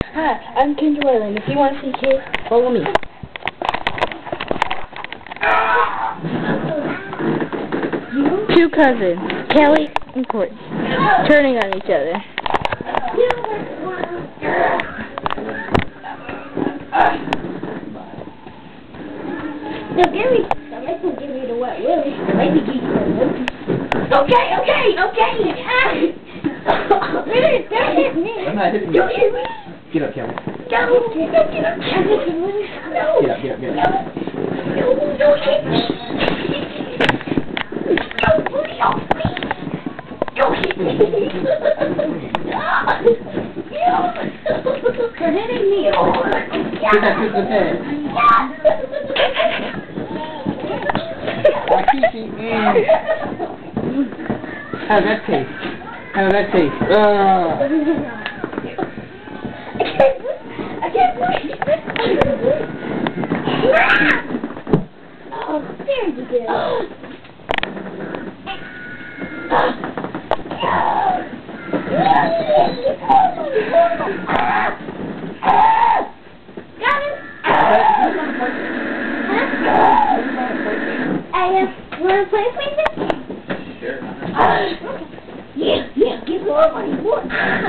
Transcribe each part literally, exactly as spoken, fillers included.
Hi, I'm Kendra, and if you want to see kids, follow me. Two cousins, Kelly and Courtney, turning on each other. No, give me. Don't make me give me the wet willy. Make me give you the willy. Okay, okay, okay. Don't hit me. I'm not hitting you. Don't hit me. Get up, Kelly. Don't, don't get up. No. Get up, get up, get up. No, no, don't hit me. Don't put it off me. Don't hit me. You're hitting me. Get that Christmas head. How does that taste? How does that taste? Uh. I can't breathe. Oh, there you go. Got him? Hey, uh, you want to play with me? Sure. Yeah, yeah, give more money, more.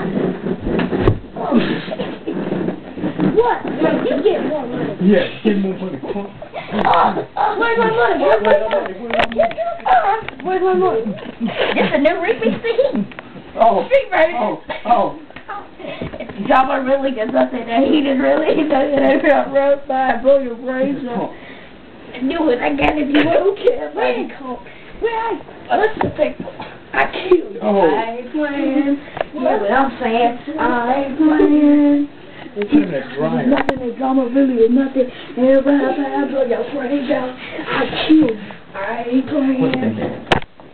What? Yeah, you get more money. Yeah, give more money. Uh, uh, where's my money? Where's my money? Uh, where's my money? This a new Rigby thing. Oh, Street Racer. oh, oh. If y'all really get something that he didn't really know that I got road by blow your brains out. I knew it. I got it. You don't care. Man, man, listen, people. I killed you. Oh. I ain't playing. You know what I'm saying? I ain't playing. There's nothing that drama really is nothing. Everybody else I have blow your brains out. I killed you. I ain't playing. What's in there?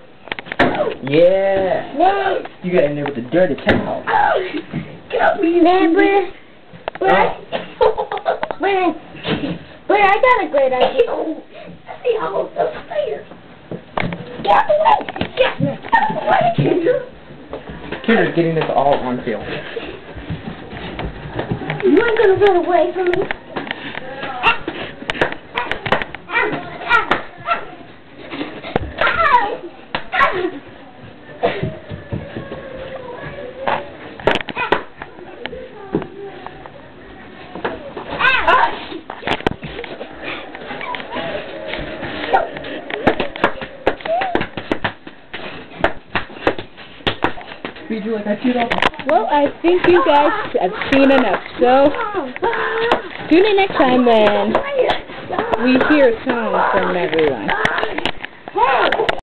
Yeah. What? You got in there with the dirty towel. Oh, got me in there. But, but, but, but I got a great idea. I see all of those stairs. Get away! Get, get away, Kendra! Kendra's getting this all on film. You ain't gonna run away from me. Feed you like I chewed off. Well, I think you guys have seen enough, so tune in next time when we hear a song from everyone.